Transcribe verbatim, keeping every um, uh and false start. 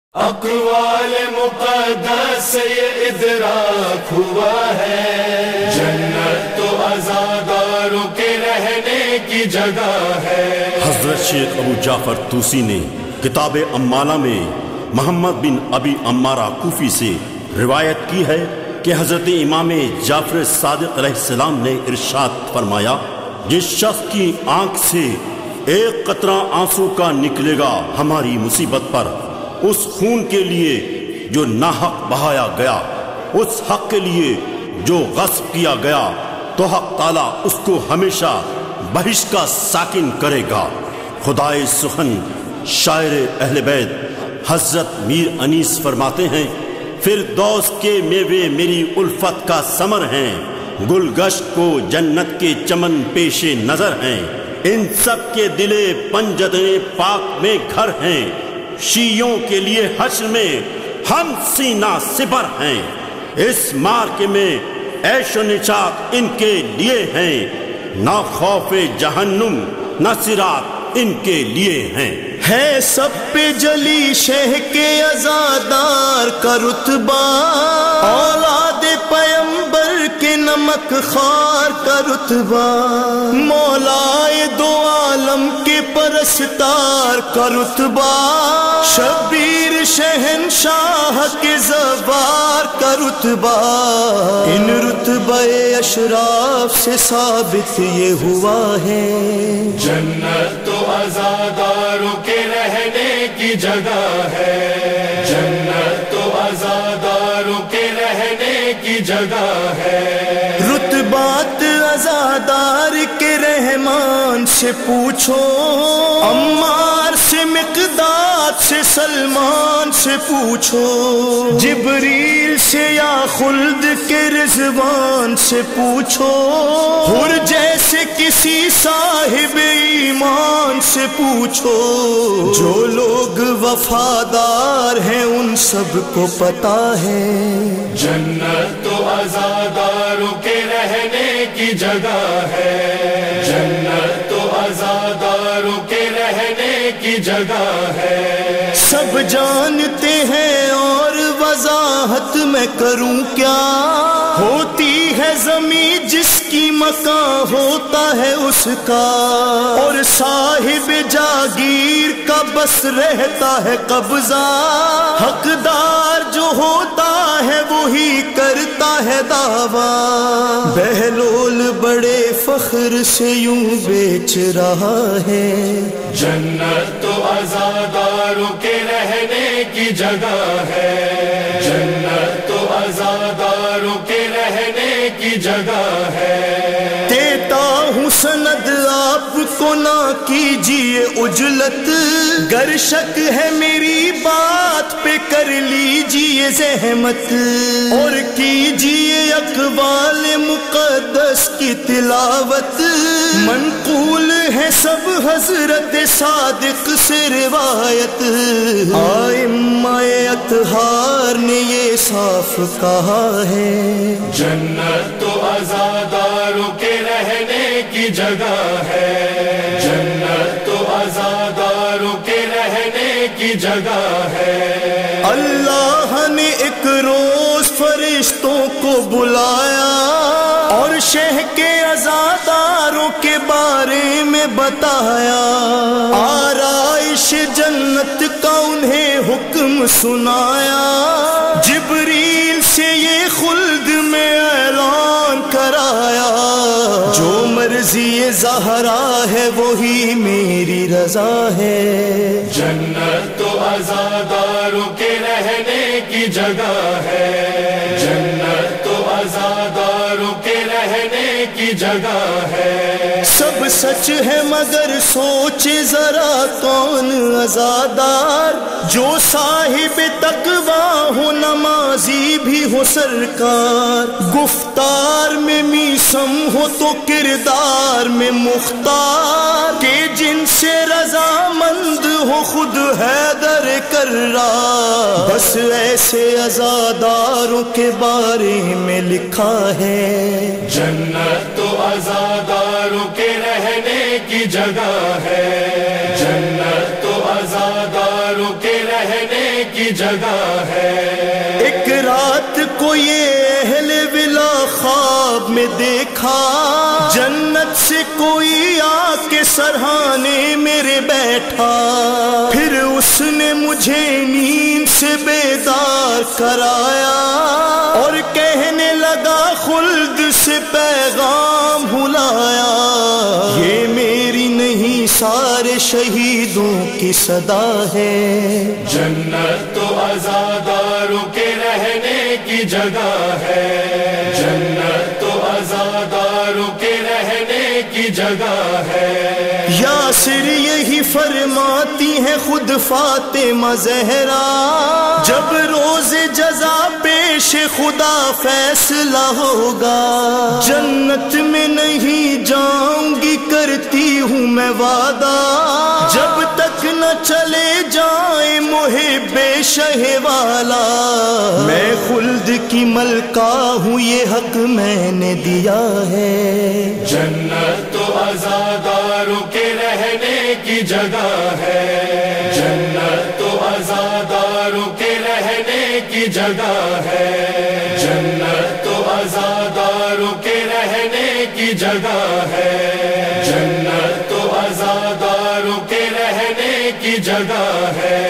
اقوال مقدس سے یہ ادراک ہوا ہے، جنت تو عزاداروں کے رہنے کی جگہ ہے۔ حضرت شیخ ابو جعفر طوسی نے کتاب امالہ میں محمد بن ابی عمارہ کوفی سے روایت کی ہے کہ حضرت امام جعفر صادق علیہ السلام نے ارشاد فرمایا، جس شخص کی آنکھ سے ایک قطرہ آنسو کا نکلے گا ہماری مصیبت پر، اس خون کے لیے جو ناحق بہایا گیا، اس حق کے لیے جو غصب کیا گیا، تو حق تعالیٰ اس کو ہمیشہ بہشت کا ساکن کرے گا۔ خدائے سخن شاعر اہل بیت حضرت میر انیس فرماتے ہیں، فردوس کے میوے میری الفت کا ثمر ہیں، گلگشت کو جنت کے چمن پیش نظر ہیں، ان سب کے دلے پنجدے پاک میں گھر ہیں، شیعوں کے لیے حشر میں ہم سینہ سپر ہیں، اس مارکے میں عیش و نشاط ان کے لیے ہیں، نہ خوف جہنم نہ صراط ان کے لیے ہیں۔ ہے سب پہ جلی شہ کے عزادار کا رتبہ، اولاد پیمبر کے نمک خار کا رتبہ، مولائے دو عالم کے پرستار کا رتبہ، شبیر شہنشاہ کے زوار کا رتبہ، ان رتبہ اشراف سے ثابت یہ ہوا ہے، جنت تو عزاداروں کے رہنے کی جگہ ہے، جنت تو عزاداروں کے رہنے کی جگہ ہے۔ رتبات عزادار کے رحمان سے پوچھو، عمار سے مقداد سے سلمان سے پوچھو، جبریل سے یا خلد کے رضوان سے پوچھو، حر جیسے کسی صاحب ایمان سے پوچھو، جو لوگ وفادار ہیں ان سب کو پتا ہے، جنت تو عزاداروں کے رہنے کی جگہ ہے، جنت تو عزاداروں کے رہنے کی جگہ ہے۔ سب جانتے ہیں اور وضاحت میں کروں کیا، ہوتی ہے زمین جس کی مکان ہوتا ہے اس کا، اور صاحب جاگیر کا بس رہتا ہے قبضہ، حقدار جو ہوتا ہے وہی کرتا ہے دعویٰ، بہلول بڑے فخر سے یوں بیچ رہا ہے، جنت تو عزاداروں کے رہنے کی جگہ ہے، جنت تو عزاداروں کے رہنے کی جگہ ہے۔ دیتا ہوں سند آپ کو نہ کیجیے اجلت، گر شک ہے میری بات پہ کر لیجیے زحمت، اور کیجیے اقوال مقدس کی تلاوت، منقول ہے سب حضرت صادق سے روایت، ائمہ اطہار نے یہ صاف کہا ہے، جنت تو عزاداروں کے رہنے کی جگہ ہے، جنت تو عزاداروں کے رہنے کی جگہ ہے۔ اللہ نے ایک روز فرشتوں کو بلایا اور شہ کے عزاداروں کے بارے میں بتایا، آرائش جنت کا انہیں حکم سنایا، جبریل سے یہ خلد میں اعلان کرایا، جو مرضی زہرا ہے وہی میری رضا ہے، جنت تو عزاداروں کے رہنے کی جگہ ہے، جنت تو عزاداروں کے رہنے کی جگہ ہے۔ سب سچ ہے مگر سوچے ذرا کون عزادار، جو صاحب تقویٰ ہو نمازی بھی ہو سرکار، گفتار میں میسم ہو تو کردار میں مختار، کہ جن سے رضامند ہو خود حیدر کرار، بس ایسے عزاداروں کے بارے میں لکھا ہے، جنت تو عزاداروں کے رہنے کی جگہ ہے، جنت تو عزاداروں کے رہنے کی کی جگہ ہے۔ ایک رات کو یہ اہل ولا خواب میں دیکھا، جنت سے کوئی آ کے سرہانے میرے بیٹھا، پھر اس نے مجھے نیند سے بیدار کرایا اور کہنے لگا خلد سے پیغام بھلایا، یہ میری نہیں سارے شہیدوں کی صدا ہے۔ جنت تو عزاداروں کے رہنے کی جگہ ہے، جنت تو عزاداروں کے رہنے کی جگہ ہے۔ یاسر یہی فرماتی ہیں خود فاطمہ زہرا، جب روز جزا پیش خدا فیصلہ ہوگا، جنت میں نہیں جاؤں گی کرتی ہوں میں وعدہ، جب تک نہ چلے جائیں محب شہ والا، میں خلد کی ملکہ ہوں یہ حق میں نے دیا ہے۔ جنت تو عزاداروں کے رہنے کی جگہ ہے، جنت تو عزاداروں کے رہنے کی جگہ ہے، جنت تو عزاداروں کے رہنے کی جگہ ہے، جنت تو عزاداروں کے رہنے کی جگہ ہے۔